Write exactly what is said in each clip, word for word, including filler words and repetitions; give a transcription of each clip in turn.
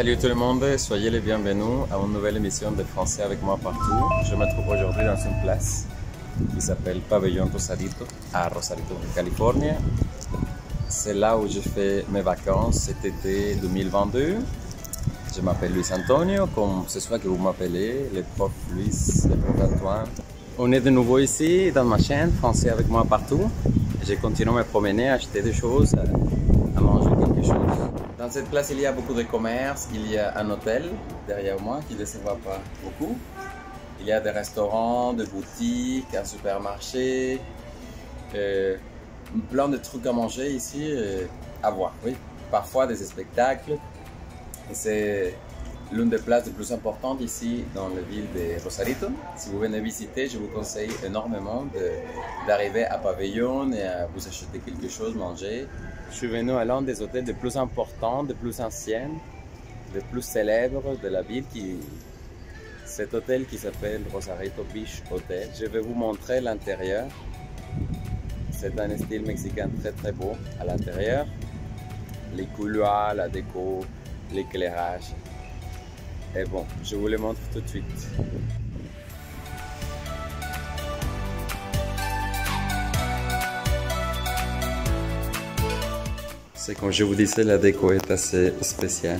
Salut tout le monde, soyez les bienvenus à une nouvelle émission de Français avec moi partout. Je me trouve aujourd'hui dans une place qui s'appelle Pavillon Rosarito, à Rosarito, en Californie. C'est là où je fais mes vacances cet été deux mille vingt-deux. Je m'appelle Luis Antonio, comme ce soir que vous m'appelez, le prof Luis, le prof Antoine. On est de nouveau ici dans ma chaîne Français avec moi partout. Je continue à me promener, à acheter des choses, à manger quelque chose. Dans cette place, il y a beaucoup de commerces. Il y a un hôtel derrière moi qui ne se voit pas beaucoup. Il y a des restaurants, des boutiques, un supermarché, euh, plein de trucs à manger ici, euh, à voir. Oui, parfois des spectacles. C'est l'une des places les plus importantes ici dans la ville de Rosarito. Si vous venez visiter, je vous conseille énormément d'arriver à Pavillon et à vous acheter quelque chose, manger. Je suis venu à l'un des hôtels les plus importants, les plus anciens, les plus célèbres de la ville. Qui... Cet hôtel qui s'appelle Rosarito Beach Hotel. Je vais vous montrer l'intérieur. C'est un style mexicain très très beau à l'intérieur. Les couloirs, la déco, l'éclairage. Et bon, je vous le montre tout de suite. C'est comme je vous disais, la déco est assez spéciale.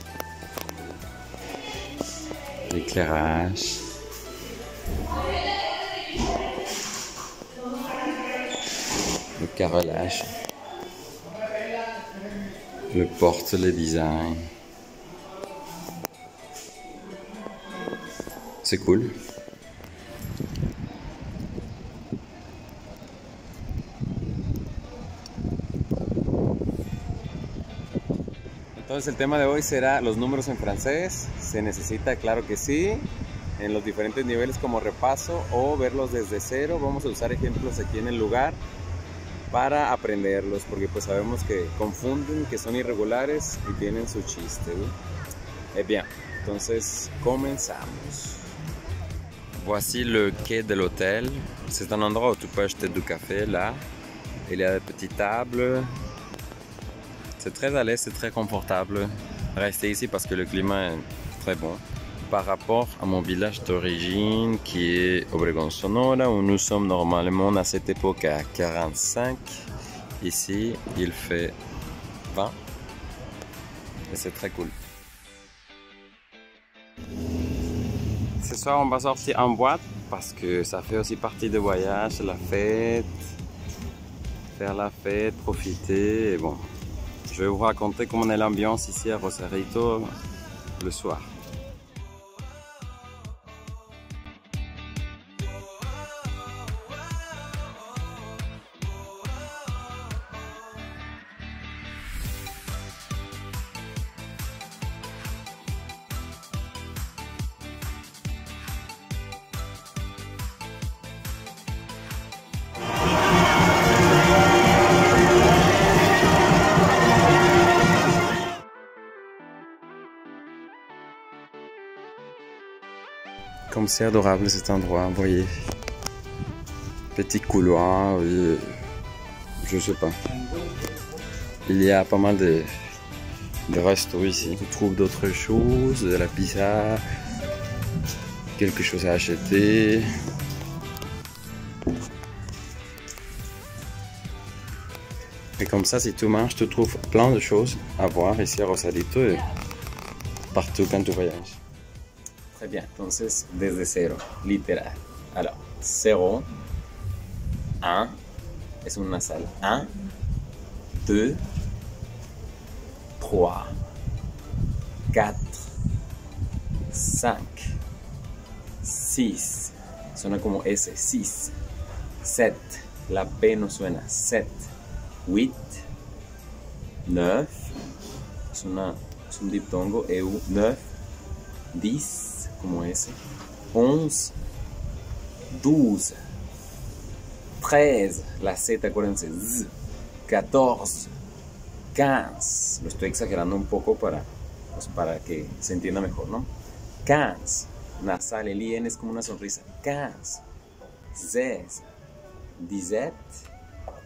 L'éclairage. Le carrelage. Le porte, le design. C'est cool. Entonces el tema de hoy será los números en francés. Se necesita, claro que sí, en los diferentes niveles como repaso o verlos desde cero. Vamos a usar ejemplos aquí en el lugar para aprenderlos, porque pues sabemos que confunden, que son irregulares y tienen su chiste. Eh bien, entonces comenzamos. Voici le quai de l'hôtel. C'est un endroit où tu peux acheter du café là. Il y a des petites tables. C'est très à l'aise, c'est très confortable. Rester ici parce que le climat est très bon. Par rapport à mon village d'origine qui est Obregón Sonora, où nous sommes normalement à cette époque à quarante-cinq. Ici, il fait vingt. Et c'est très cool. Ce soir, on va sortir en boîte parce que ça fait aussi partie du voyage, la fête. Faire la fête, profiter et bon. Je vais vous raconter comment est l'ambiance ici à Rosarito le soir. Comme c'est adorable cet endroit, vous voyez. Petit couloir, oui, je sais pas. Il y a pas mal de, de restos ici. Tu trouves d'autres choses, de la pizza, quelque chose à acheter. Et comme ça, si tu marches, tu trouves plein de choses à voir ici à Rosarito et partout quand tu voyages. Très bien, entonces desde cero, literal. Alors, cero, un, es un nasal. un, deux, trois, quatre, cinq, six, suena como S, six, sept, la P no suena, sept, huit, neuf, es, una, es un diptongo, E U, neuf, dix, como ese, onze, douze, treize, la Z, acuérdense, Z, catorce, quinze, lo estoy exagerando un poco para, pues para que se entienda mejor, ¿no? quinze, nasal, el I N es como una sonrisa, quinze, seize, dix-sept,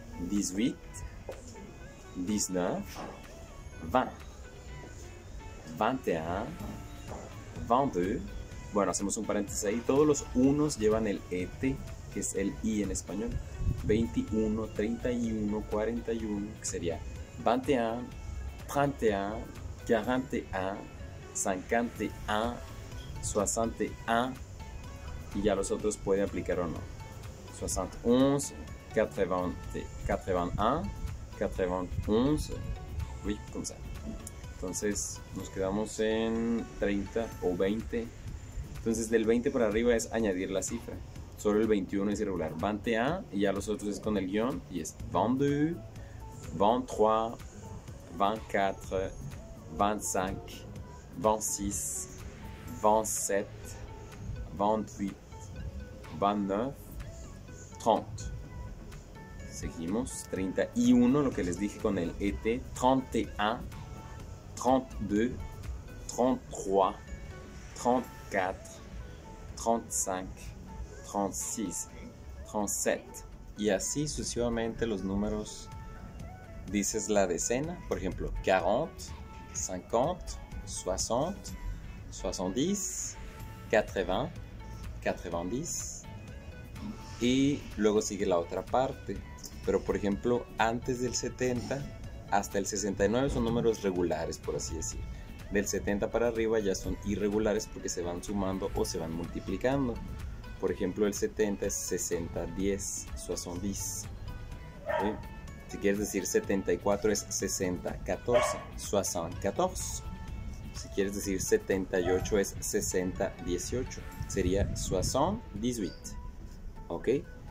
dix-huit, dix-neuf, vingt, veintiuno, veintidós. Bueno, hacemos un paréntesis ahí. Todos los unos llevan el et, que es el i en español. veintiuno, treinta y uno, cuarenta y uno, que sería veintiuno, treinta y uno, cuarenta y uno, cincuenta y uno, sesenta y uno, y ya los otros puede aplicar o no. sesenta y uno, ochenta, ochenta y uno, ochenta y uno, oui, como ça. Entonces nos quedamos en treinta o veinte. Entonces del veinte para arriba es añadir la cifra. Solo el veintiuno es irregular. veintiuno y ya los otros es con el guión y es veintidós, veintitrés, veinticuatro, veinticinco, veintiséis, veintisiete, veintiocho, veintinueve, treinta. Seguimos. treinta y uno, lo que les dije con el et. treinta y uno, treinta y dos, treinta y tres, treinta y cuatro, treinta y cinco, treinta y seis, treinta y siete. Y así sucesivamente los números. Dices la decena, por ejemplo, cuarenta, cincuenta, sesenta, soixante-dix, ochenta, ochenta. Y luego sigue la otra parte. Pero por ejemplo, antes del setenta hasta el sesenta y nueve son números regulares, por así decir. Del setenta para arriba ya son irregulares porque se van sumando o se van multiplicando. Por ejemplo, el setenta es sesenta, diez, soixante-dix. ¿Sí? Si quieres decir setenta y cuatro es sesenta, catorce, soixante, catorce. Si quieres decir setenta y ocho es sesenta, dieciocho. Sería soixante, dieciocho. ¿Ok?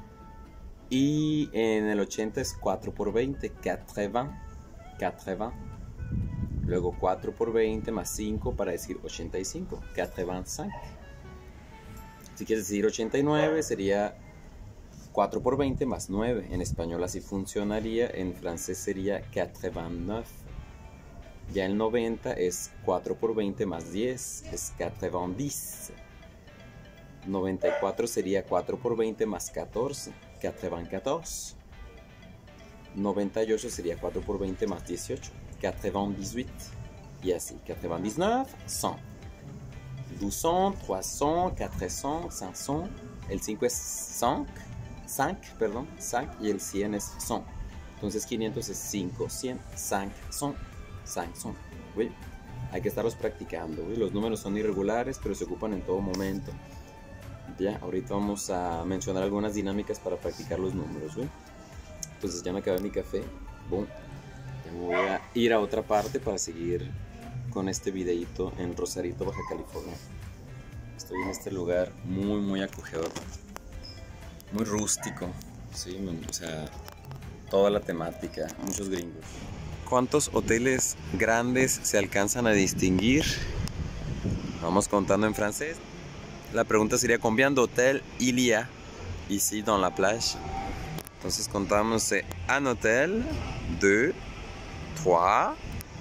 Y en el ochenta es cuatro por veinte, ochenta, ochenta. Luego cuatro por veinte más cinco para decir ochenta y cinco, ochenta y cinco. Si quieres decir ochenta y nueve sería cuatro por veinte más nueve. En español así funcionaría, en francés sería ochenta y nueve. Ya el noventa es cuatro por veinte más diez, es noventa. noventa y cuatro sería cuatro por veinte más catorce, cuatro. noventa y ocho sería cuatro por veinte más dieciocho, quatre-vingt-dix-huit. Y así, quatre-vingt-dix-neuf, cent. doscientos, trescientos, cuatrocientos, quinientos. El cinco es cinco, cinco, perdón, cinco, y el cien es cien. Entonces quinientos es cinco, cien, cinco, cien, cinco, cien. ¿Sí? Hay que estarlos practicando. ¿Sí? Los números son irregulares, pero se ocupan en todo momento. Ya, ahorita vamos a mencionar algunas dinámicas para practicar los números. ¿Sí? Entonces ya me acabé mi café. Boom. Me voy a ir a otra parte para seguir con este videito en Rosarito, Baja California. Estoy en este lugar muy muy acogedor, muy rústico, ¿sí? O sea, toda la temática, muchos gringos. ¿Cuántos hoteles grandes se alcanzan a distinguir? Vamos contando en francés. La pregunta sería combien d'hôtels il y a ici dans la plage. Entonces contamos c'est un hôtel, deux, trois,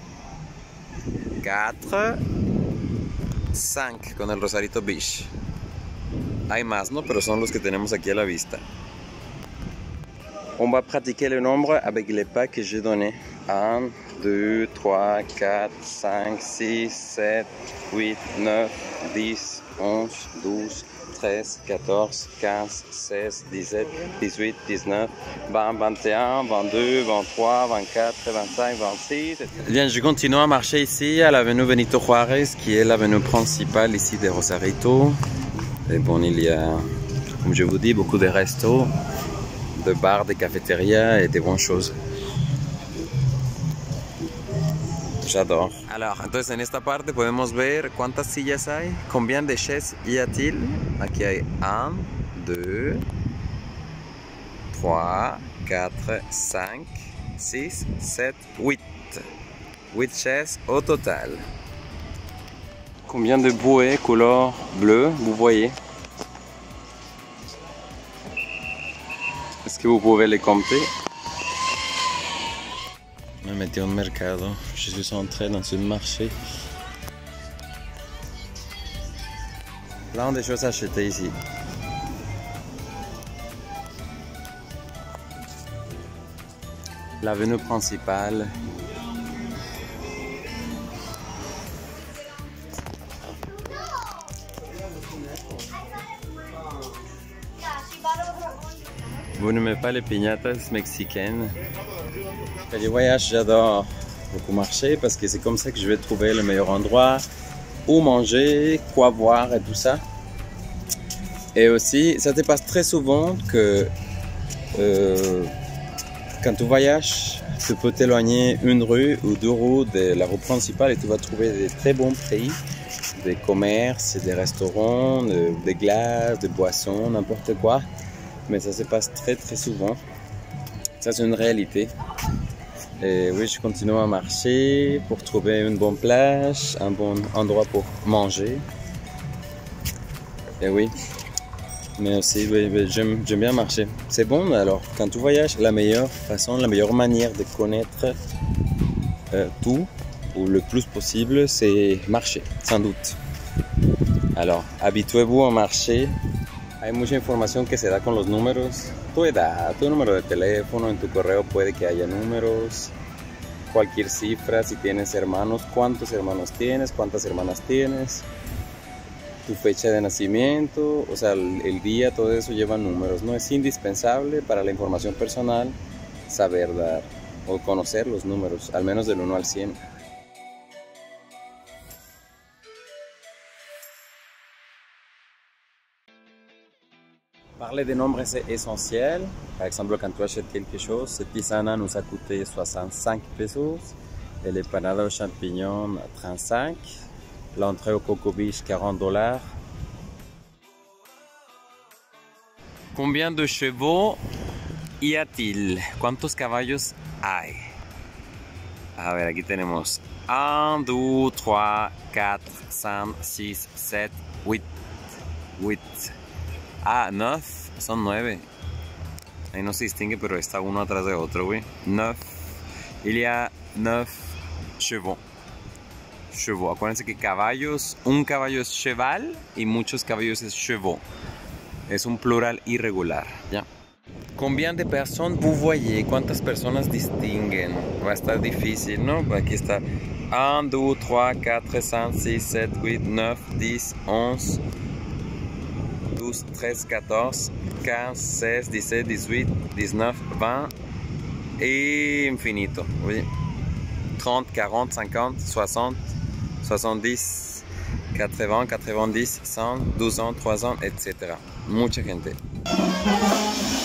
quatre, cinq con el Rosarito Beach. Hay más, ¿no? Pero son los que tenemos aquí a la vista. On va pratiquer le nombre avec les pas que j'ai donné. un, deux, trois, quatre, cinq, six, sept, huit, neuf, dix, onze, douze, treize, quatorze, quinze, seize, dix-sept, dix-huit, dix-neuf, vingt, vingt et un, vingt-deux, vingt-trois, vingt-quatre, vingt-cinq, vingt-six. Bien, je continue à marcher ici à l'avenue Benito Juárez, qui est l'avenue principale ici de Rosarito. Et bon, il y a, comme je vous dis, beaucoup de restos, de bars, de cafeterias et de bonnes choses. J'adore. Alors, entonces en esta parte podemos ver cuántas sillas hay. Combien de chaises y a-t-il? Aquí hay un, deux, trois, quatre, cinq, six, sept, huit. huit chaises au total. Combien de bouées couleur bleu vous voyez? Est-ce que vous pouvez les compter? Me metí a un mercado. Je suis entré dans un marché. Plein de choses à acheter ici. L'avenue principale. Vous n'aimez pas les piñatas mexicaines? Quand je voyage, j'adore beaucoup marcher parce que c'est comme ça que je vais trouver le meilleur endroit où manger, quoi voir et tout ça. Et aussi, ça te passe très souvent que euh, quand tu voyages, tu peux t'éloigner une rue ou deux rues de la rue principale et tu vas trouver des très bons prix, des commerces, des restaurants, des glaces, des boissons, n'importe quoi. Mais ça se passe très très souvent. Ça, c'est une réalité. Et oui, je continue à marcher pour trouver une bonne plage, un bon endroit pour manger. Et oui, mais aussi, oui, oui, j'aime bien marcher. C'est bon, alors, quand tu voyages, la meilleure façon, la meilleure manière de connaître euh, tout, ou le plus possible, c'est marcher, sans doute. Alors, habituez-vous à marcher. Hay mucha información que se da con los números. Tu edad, tu número de teléfono, en tu correo puede que haya números. Cualquier cifra, si tienes hermanos, cuántos hermanos tienes, cuántas hermanas tienes. Tu fecha de nacimiento, o sea, el, el día, todo eso lleva números. No es indispensable para la información personal saber dar o conocer los números, al menos del uno al cien. Parler des nombres c'est essentiel. Par exemple, quand tu achètes quelque chose, cette tisane nous a coûté soixante-cinq pesos, et l'empanada aux champignons trente-cinq, l'entrée au Coco Beach quarante dollars. Combien de chevaux y a-t-il? ¿Cuántos caballos hay? A ver, aquí tenemos un, deux, trois, quatre, cinq, six, sept, huit. huit. Ah, neuf, son nueve. Ahí no se distingue, pero está uno atrás de otro, güey. Neuf. Il y a neuf chevaux. Chevaux. Acuérdense que caballos, un caballo es cheval y muchos caballos es chevaux. Es un plural irregular, ¿ya? Combien de personas vous voyez? ¿Cuántas personas distinguen? Va a estar difícil, ¿no? Aquí está. un, deux, trois, quatre, cinq, six, sept, huit, neuf, dix, onze, douze, treize, quatorze, quinze, seize, dix-sept, dix-huit, dix-neuf, vingt et infinito. Oui. trente, quarante, cinquante, soixante, soixante-dix, quatre-vingts, quatre-vingt-dix, cent, douze ans, trois ans, et cetera. Mucha gente.